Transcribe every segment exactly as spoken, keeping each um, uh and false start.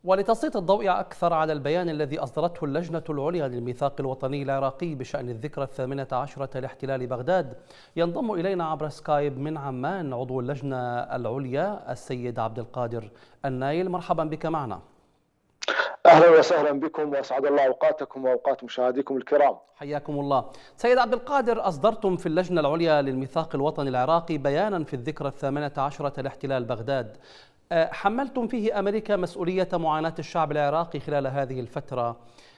ولتسليط الضوء أكثر على البيان الذي أصدرته اللجنة العليا للميثاق الوطني العراقي بشأن الذكرى الثامنة عشرة لاحتلال بغداد، ينضم إلينا عبر سكايب من عمان عضو اللجنة العليا السيد عبد القادر النايل. مرحبا بك معنا. أهلا وسهلا بكم وأسعد الله أوقاتكم وأوقات مشاهديكم الكرام. حياكم الله. سيد عبد القادر، أصدرتم في اللجنة العليا للميثاق الوطني العراقي بيانا في الذكرى الثامنة عشرة لاحتلال بغداد، حملتم فيه أمريكا مسؤولية معاناة الشعب العراقي خلال هذه الفترة.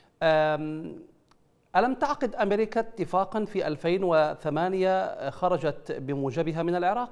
ألم تعقد أمريكا اتفاقا في ألفين وثمانية خرجت بموجبها من العراق؟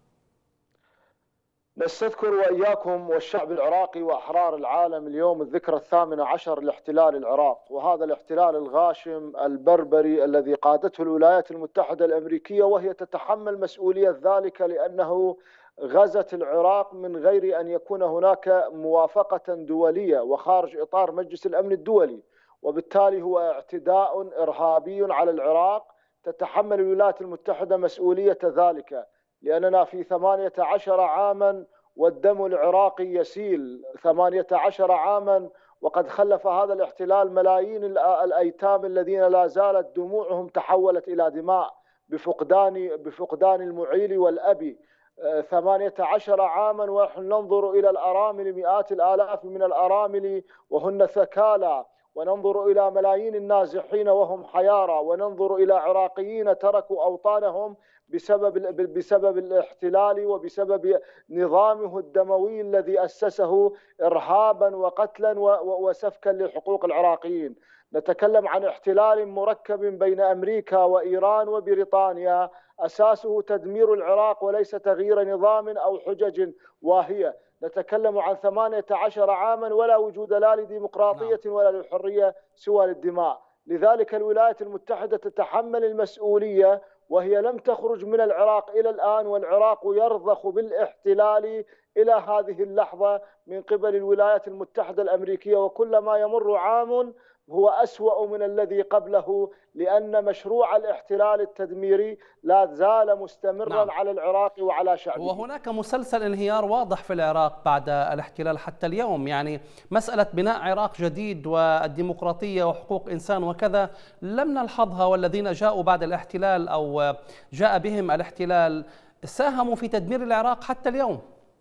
نستذكر وإياكم والشعب العراقي وأحرار العالم اليوم الذكرى الثامنة عشر لاحتلال العراق، وهذا الاحتلال الغاشم البربري الذي قادته الولايات المتحدة الأمريكية، وهي تتحمل مسؤولية ذلك لأنه غزت العراق من غير أن يكون هناك موافقة دولية وخارج إطار مجلس الأمن الدولي، وبالتالي هو اعتداء إرهابي على العراق. تتحمل الولايات المتحدة مسؤولية ذلك لأننا في ثمانية عشر عاما والدم العراقي يسيل، ثمانية عشر عاما وقد خلف هذا الاحتلال ملايين الأيتام الذين لا زالت دموعهم تحولت إلى دماء بفقدان بفقدان المعيل والأبي. ثمانية عشر عاما ونحن ننظر إلى الأرامل، مئات الآلاف من الأرامل وهن ثكالى، وننظر إلى ملايين النازحين وهم حيارى، وننظر إلى عراقيين تركوا أوطانهم بسبب بسبب الاحتلال وبسبب نظامه الدموي الذي أسسه إرهابا وقتلا وسفكا لحقوق العراقيين. نتكلم عن احتلال مركب بين أمريكا وإيران وبريطانيا، أساسه تدمير العراق وليس تغيير نظام أو حجج واهية. نتكلم عن ثمانية عشر عاما ولا وجود لا لديمقراطية ولا للحرية سوى للدماء. لذلك الولايات المتحدة تتحمل المسؤولية، وهي لم تخرج من العراق إلى الآن، والعراق يرضخ بالاحتلال إلى هذه اللحظة من قبل الولايات المتحدة الأمريكية، وكلما يمر عام هو أسوأ من الذي قبله، لأن مشروع الاحتلال التدميري لا زال مستمرا نعم. على العراق وعلى شعبه. وهناك مسلسل انهيار واضح في العراق بعد الاحتلال حتى اليوم، يعني مسألة بناء عراق جديد والديمقراطية وحقوق إنسان وكذا لم نلحظها، والذين جاءوا بعد الاحتلال أو جاء بهم الاحتلال ساهموا في تدمير العراق حتى اليوم.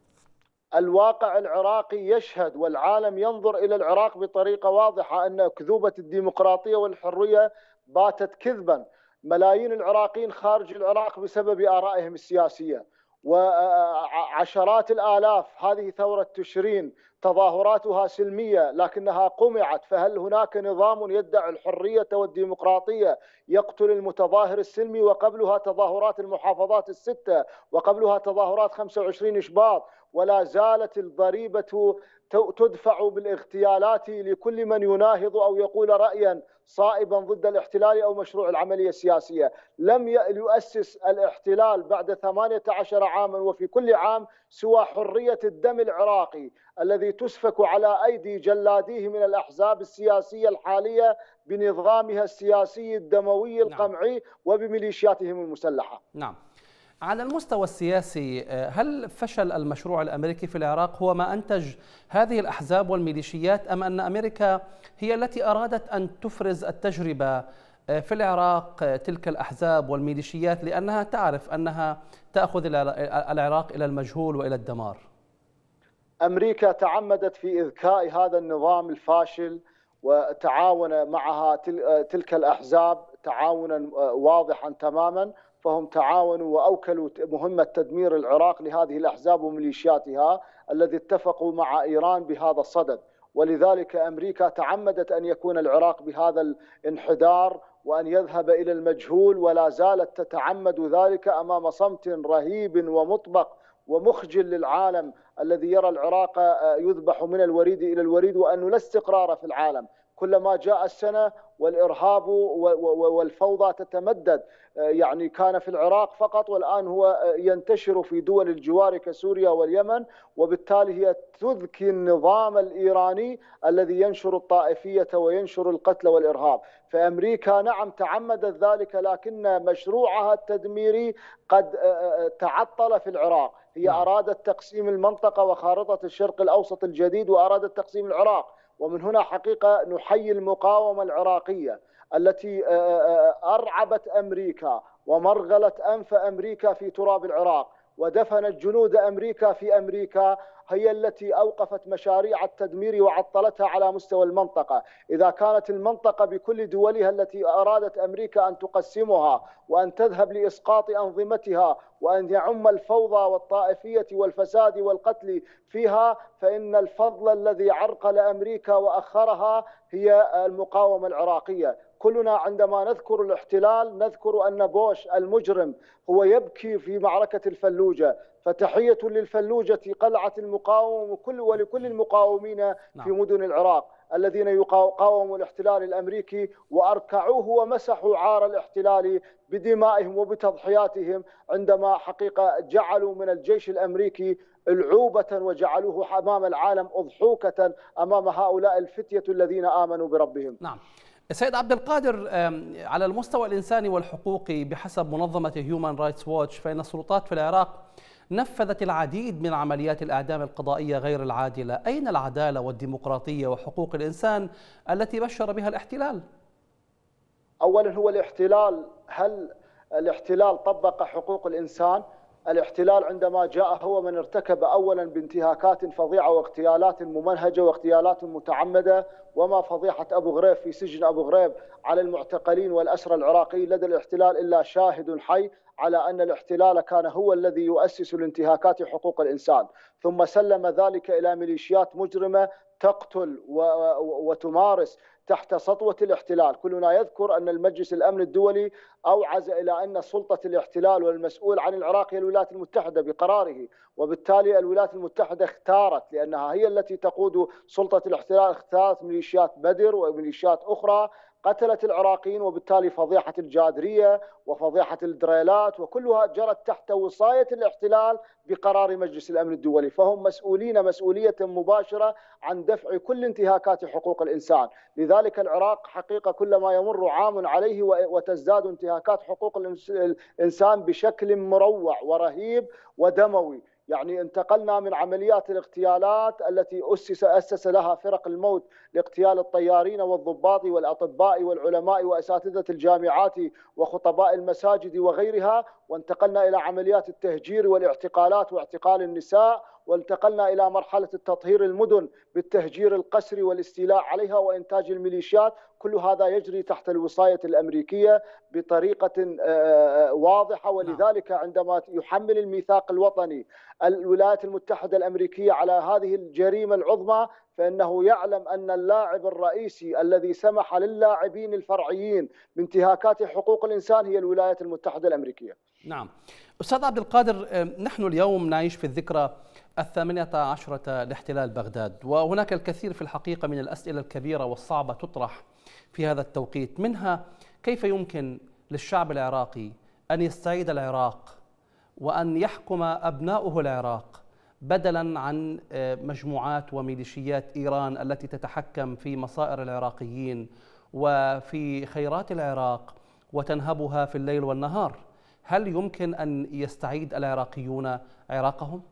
الواقع العراقي يشهد والعالم ينظر إلى العراق بطريقة واضحة أن أكذوبة الديمقراطية والحرية باتت كذبا. ملايين العراقيين خارج العراق بسبب آرائهم السياسية، وعشرات الآلاف. هذه ثورة تشرين تظاهراتها سلمية لكنها قمعت، فهل هناك نظام يدعي الحرية والديمقراطية يقتل المتظاهر السلمي؟ وقبلها تظاهرات المحافظات الستة، وقبلها تظاهرات خمسة وعشرين شباط، ولا زالت الضريبة تدفع بالاغتيالات لكل من يناهض أو يقول رأيا صائبا ضد الاحتلال أو مشروع العملية السياسية. لم يؤسس الاحتلال بعد ثمانية عشر عاما وفي كل عام سوى حرية الدم العراقي الذي تسفك على أيدي جلاديه من الأحزاب السياسية الحالية بنظامها السياسي الدموي القمعي نعم. وبميليشياتهم المسلحة. نعم. على المستوى السياسي، هل فشل المشروع الأمريكي في العراق هو ما أنتج هذه الأحزاب والميليشيات، أم أن أمريكا هي التي أرادت أن تفرز التجربة في العراق تلك الأحزاب والميليشيات لأنها تعرف أنها تأخذ العراق إلى المجهول وإلى الدمار؟ أمريكا تعمدت في إذكاء هذا النظام الفاشل وتعاون معها تلك الأحزاب تعاونا واضحا تماما، فهم تعاونوا وأوكلوا مهمة تدمير العراق لهذه الأحزاب وميليشياتها الذي اتفقوا مع إيران بهذا الصدد. ولذلك أمريكا تعمدت أن يكون العراق بهذا الانحدار وأن يذهب إلى المجهول، ولا زالت تتعمد ذلك أمام صمت رهيب ومطبق ومخجل للعالم الذي يرى العراق يذبح من الوريد إلى الوريد وأنه لا استقرار في العالم. كلما جاء السنة والإرهاب والفوضى تتمدد. يعني كان في العراق فقط، والآن هو ينتشر في دول الجوار كسوريا واليمن، وبالتالي هي تذكي النظام الإيراني الذي ينشر الطائفية وينشر القتل والإرهاب. فأمريكا نعم تعمدت ذلك، لكن مشروعها التدميري قد تعطل في العراق. هي أرادت تقسيم المنطقة وخارطة الشرق الأوسط الجديد، وأرادت تقسيم العراق. ومن هنا حقيقة نحيي المقاومة العراقية التي أرعبت أمريكا ومرغلت أنف أمريكا في تراب العراق ودفنت جنود أمريكا في أمريكا، هي التي أوقفت مشاريع التدمير وعطلتها على مستوى المنطقة. إذا كانت المنطقة بكل دولها التي أرادت أمريكا أن تقسمها وأن تذهب لإسقاط أنظمتها وأن يعم الفوضى والطائفية والفساد والقتل فيها، فإن الفضل الذي عرقل أمريكا وأخرها هي المقاومة العراقية. كلنا عندما نذكر الاحتلال نذكر أن بوش المجرم هو يبكي في معركة الفلوجة، فتحية للفلوجة قلعة المقاومة ولكل المقاومين في مدن العراق الذين يقاوموا الاحتلال الأمريكي وأركعوه ومسحوا عار الاحتلال بدمائهم وبتضحياتهم، عندما حقيقة جعلوا من الجيش الأمريكي العوبة وجعلوه أمام العالم أضحوكة أمام هؤلاء الفتية الذين آمنوا بربهم. نعم. سيد عبد القادر، على المستوى الإنساني والحقوقي بحسب منظمة هيومان رايتس ووتش، فإن السلطات في العراق نفذت العديد من عمليات الإعدام القضائية غير العادلة. أين العدالة والديمقراطية وحقوق الإنسان التي بشر بها الاحتلال؟ أولا هو الاحتلال، هل الاحتلال طبق حقوق الإنسان؟ الاحتلال عندما جاء هو من ارتكب أولا بانتهاكات فظيعة واغتيالات ممنهجة واغتيالات متعمدة، وما فضيحة أبو غريب في سجن أبو غريب على المعتقلين والأسرى العراقيين لدى الاحتلال إلا شاهد حي على أن الاحتلال كان هو الذي يؤسس لانتهاكات حقوق الإنسان، ثم سلم ذلك إلى ميليشيات مجرمة تقتل وتمارس تحت سطوة الاحتلال. كلنا يذكر أن المجلس الأمن الدولي أوعز إلى أن سلطة الاحتلال والمسؤول عن العراق هي الولايات المتحدة بقراره، وبالتالي الولايات المتحدة اختارت، لأنها هي التي تقود سلطة الاحتلال، اختارت ميليشيات بدر وميليشيات أخرى قتلت العراقيين، وبالتالي فضيحة الجادرية وفضيحة الدريلات وكلها جرت تحت وصاية الاحتلال بقرار مجلس الأمن الدولي، فهم مسؤولين مسؤولية مباشرة عن دفع كل انتهاكات حقوق الإنسان. لذلك العراق حقيقة كلما يمر عام عليه وتزداد انتهاكات حقوق الإنسان بشكل مروع ورهيب ودموي. يعني انتقلنا من عمليات الاغتيالات التي أسس أسس لها فرق الموت لاغتيال الطيارين والضباط والأطباء والعلماء وأساتذة الجامعات وخطباء المساجد وغيرها، وانتقلنا إلى عمليات التهجير والاعتقالات واعتقال النساء، وانتقلنا إلى مرحلة التطهير المدن بالتهجير القسري والاستيلاء عليها وإنتاج الميليشيات. كل هذا يجري تحت الوصاية الأمريكية بطريقة واضحة، ولذلك عندما يحمل الميثاق الوطني الولايات المتحدة الأمريكية على هذه الجريمة العظمى، فإنه يعلم أن اللاعب الرئيسي الذي سمح للاعبين الفرعيين بانتهاكات حقوق الإنسان هي الولايات المتحدة الأمريكية. نعم. أستاذ عبد القادر، نحن اليوم نعيش في الذكرى الثامنة عشرة لاحتلال بغداد، وهناك الكثير في الحقيقة من الأسئلة الكبيرة والصعبة تطرح في هذا التوقيت، منها كيف يمكن للشعب العراقي أن يستعيد العراق وأن يحكم أبناؤه العراق بدلا عن مجموعات وميليشيات إيران التي تتحكم في مصائر العراقيين وفي خيرات العراق وتنهبها في الليل والنهار. هل يمكن أن يستعيد العراقيون عراقهم؟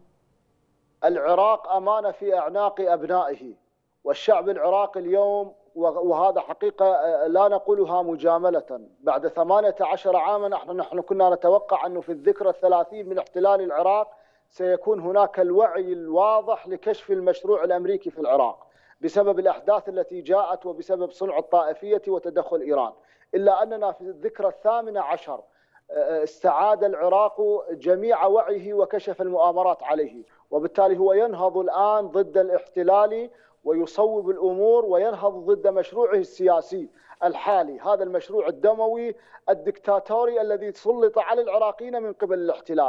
العراق أمانة في أعناق أبنائه، والشعب العراقي اليوم، وهذا حقيقة لا نقولها مجاملة، بعد ثمانية عشر عاما نحن نحن كنا نتوقع أنه في الذكرى الثلاثين من احتلال العراق سيكون هناك الوعي الواضح لكشف المشروع الأمريكي في العراق بسبب الأحداث التي جاءت وبسبب صنع الطائفية وتدخل إيران، إلا أننا في الذكرى الثامنة عشر استعاد العراق جميع وعيه وكشف المؤامرات عليه، وبالتالي هو ينهض الآن ضد الاحتلال ويصوب الأمور وينهض ضد مشروعه السياسي الحالي، هذا المشروع الدموي الدكتاتوري الذي سلط على العراقيين من قبل الاحتلال.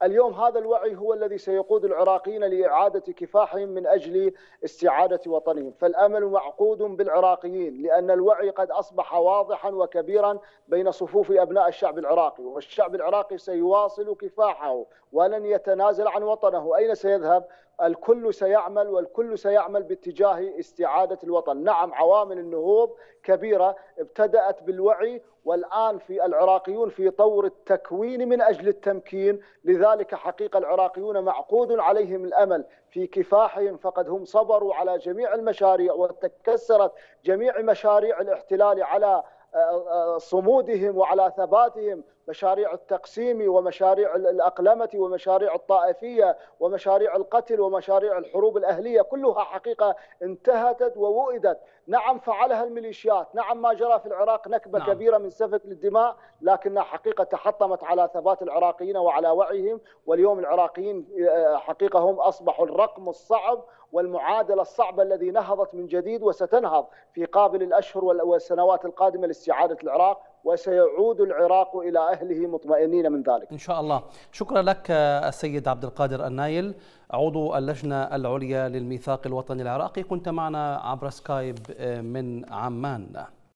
اليوم هذا الوعي هو الذي سيقود العراقيين لإعادة كفاحهم من أجل استعادة وطنهم. فالأمل معقود بالعراقيين، لأن الوعي قد أصبح واضحا وكبيرا بين صفوف أبناء الشعب العراقي، والشعب العراقي سيواصل كفاحه ولن يتنازل عن وطنه. أين سيذهب؟ الكل سيعمل، والكل سيعمل باتجاه استعادة الوطن. نعم، عوامل النهوض كبيرة ابتدأت بالوعي، والآن في العراقيون في طور التكوين من أجل التمكين. لذلك حقيقة العراقيون معقود عليهم الأمل في كفاحهم، فقد هم صبروا على جميع المشاريع وتكسرت جميع مشاريع الاحتلال على صمودهم وعلى ثباتهم، مشاريع التقسيم ومشاريع الأقلمة ومشاريع الطائفية ومشاريع القتل ومشاريع الحروب الأهلية، كلها حقيقة انتهت ووئدت. نعم فعلها الميليشيات، نعم ما جرى في العراق نكبة نعم. كبيرة من سفك للدماء، لكنها حقيقة تحطمت على ثبات العراقيين وعلى وعيهم. واليوم العراقيين حقيقة هم أصبحوا الرقم الصعب والمعادلة الصعبة الذي نهضت من جديد وستنهض في قابل الأشهر والسنوات القادمة لاستعادة العراق، وسيعود العراق إلى أهله مطمئنين من ذلك إن شاء الله. شكرا لك السيد عبد القادر النايل، عضو اللجنة العليا للميثاق الوطني العراقي، كنت معنا عبر سكايب من عمان.